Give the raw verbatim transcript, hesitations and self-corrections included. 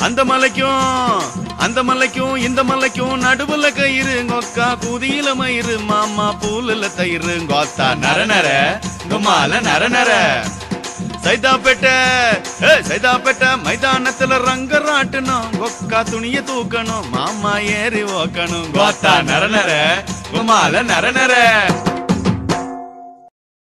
அந்த மலைக்கும் அந்த மலைக்கும் இந்த மலைக்கும் நடுவுல கயிறு கொக்கா குதியில மயிறு மாமா பூலுல தயிரு கோத்தா நர நர குமால நர நர சைதாப்பேட்டை சைதாப்பேட்டை மைதானத்துல ரங்கராட்டணும் கொக்கா துணிய தூக்கணும் மாமா ஏறி ஓக்கணும் கோத்தா நர நர குமால நர நர